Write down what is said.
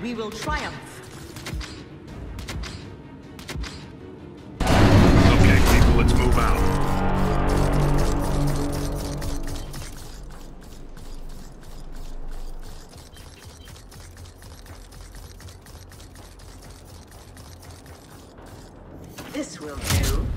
we will triumph. Okay, people, let's move out. This will do.